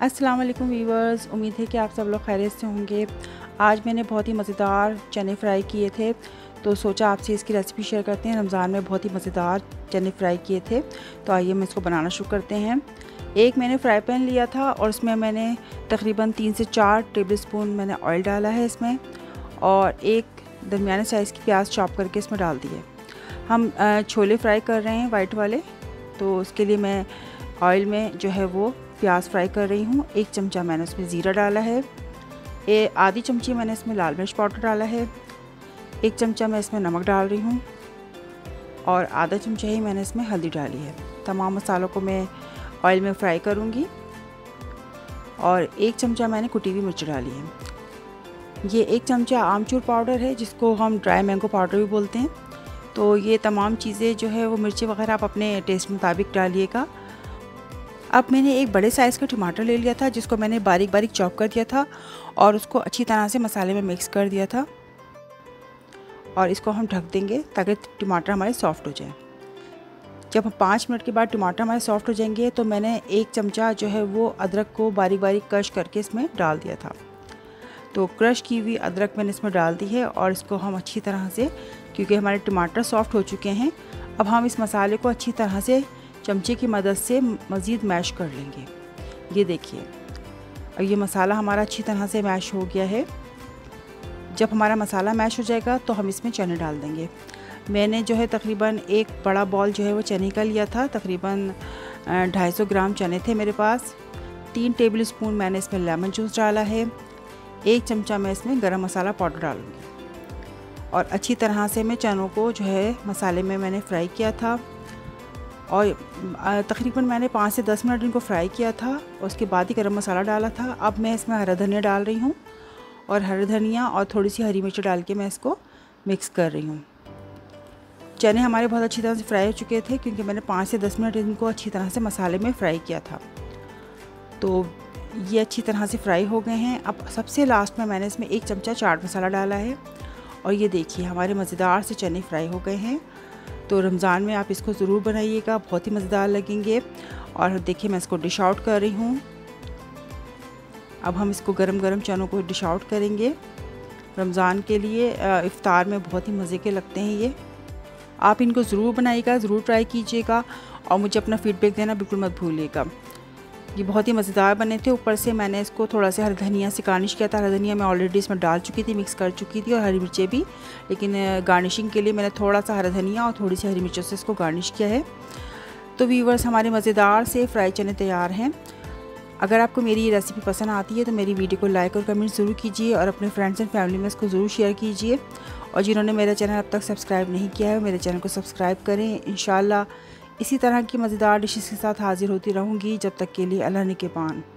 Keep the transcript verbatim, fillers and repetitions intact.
अस्सलाम वालेकुम वीवर्स, उम्मीद है कि आप सब लोग खैरियत से होंगे। आज मैंने बहुत ही मज़ेदार चने फ्राई किए थे, तो सोचा आपसे इसकी रेसिपी शेयर करते हैं। रमज़ान में बहुत ही मज़ेदार चने फ्राई किए थे, तो आइए हम इसको बनाना शुरू करते हैं। एक मैंने फ्राई पैन लिया था और उसमें मैंने तकरीबन तीन से चार टेबल स्पून मैंने ऑयल डाला है इसमें, और एक दरमियाने साइज़ की प्याज चॉप करके इसमें डाल दी है। हम छोले फ्राई कर रहे हैं वाइट वाले, तो उसके लिए मैं ऑयल में जो है वो प्याज फ्राई कर रही हूँ। एक चमचा मैंने इसमें ज़ीरा डाला है, ए आधी चमची मैंने इसमें लाल मिर्च पाउडर डाला है, एक चमचा मैं इसमें नमक डाल रही हूँ और आधा चमचा ही मैंने इसमें हल्दी डाली है। तमाम मसालों को मैं ऑयल में फ्राई करूँगी और एक चमचा मैंने कुटी हुई मिर्च डाली है। ये एक चमचा आमचूर पाउडर है, जिसको हम ड्राई मैंगो पाउडर भी बोलते हैं। तो ये तमाम चीज़ें जो है वो मिर्ची वगैरह आप अपने टेस्ट मुताबिक डालिएगा। अब मैंने एक बड़े साइज़ का टमाटर ले लिया था, जिसको मैंने बारीक बारीक चॉप कर दिया था और उसको अच्छी तरह से मसाले में मिक्स कर दिया था, और इसको हम ढक देंगे ताकि टमाटर हमारे सॉफ़्ट हो जाए। जब पाँच मिनट के बाद टमाटर हमारे सॉफ़्ट हो जाएंगे तो मैंने एक चमचा जो है वो अदरक को बारीक बारीक क्रश करके इसमें डाल दिया था। तो क्रश की हुई अदरक मैंने इसमें डाल दी है और इसको हम अच्छी तरह से, क्योंकि हमारे टमाटर सॉफ़्ट हो चुके हैं, अब हम इस मसाले को अच्छी तरह से चमचे की मदद से मज़ीद मैश कर लेंगे। ये देखिए, अब ये मसाला हमारा अच्छी तरह से मैश हो गया है। जब हमारा मसाला मैश हो जाएगा तो हम इसमें चने डाल देंगे। मैंने जो है तकरीबन एक बड़ा बॉल जो है वो चने का लिया था, तकरीबन ढाई सौ ग्राम चने थे मेरे पास। तीन टेबल स्पून मैंने इसमें लेमन जूस डाला है, एक चमचा मैं इसमें गरम मसाला पाउडर डालूँगी, और अच्छी तरह से मैं चनों को जो है मसाले में मैंने फ्राई किया था, और तकरीबन मैंने पाँच से दस मिनट इनको फ्राई किया था। उसके बाद ही गरम मसाला डाला था। अब मैं इसमें हरा धनिया डाल रही हूँ, और हरा धनिया और थोड़ी सी हरी मिर्च डाल के मैं इसको मिक्स कर रही हूँ। चने हमारे बहुत अच्छी तरह से फ्राई हो चुके थे, क्योंकि मैंने पाँच से दस मिनट इनको अच्छी तरह से मसाले में फ्राई किया था। तो ये अच्छी तरह से फ्राई हो गए हैं। अब सबसे लास्ट में मैंने इसमें एक चमचा चाट मसाला डाला है, और ये देखिए हमारे मज़ेदार से चने फ्राई हो गए हैं। तो रमज़ान में आप इसको ज़रूर बनाइएगा, बहुत ही मज़ेदार लगेंगे। और देखिए मैं इसको डिश आउट कर रही हूँ। अब हम इसको गरम गरम चनों को डिश आउट करेंगे। रमज़ान के लिए इफ़्तार में बहुत ही मज़े के लगते हैं ये। आप इनको ज़रूर बनाइएगा, ज़रूर ट्राई कीजिएगा, और मुझे अपना फ़ीडबैक देना बिल्कुल मत भूलिएगा। ये बहुत ही मज़ेदार बने थे। ऊपर से मैंने इसको थोड़ा सा हरी धनिया से गार्निश किया था। हरी धनिया मैं ऑलरेडी इसमें डाल चुकी थी, मिक्स कर चुकी थी, और हरी मिर्चें भी, लेकिन गार्निशिंग के लिए मैंने थोड़ा सा हरा धनिया और थोड़ी सी हरी मिर्चों से इसको गार्निश किया है। तो व्यूअर्स, हमारे मज़ेदार से फ्राई चने तैयार हैं। अगर आपको मेरी ये रेसिपी पसंद आती है तो मेरी वीडियो को लाइक और कमेंट ज़रूर कीजिए, और अपने फ्रेंड्स एंड फैमिली में इसको ज़रूर शेयर कीजिए। और जिन्होंने मेरा चैनल अब तक सब्सक्राइब नहीं किया है, मेरे चैनल को सब्सक्राइब करें। इंशाल्लाह इसी तरह की मज़ेदार डिशेस के साथ हाज़िर होती रहूँगी। जब तक के लिए अल्लाह निगहबान।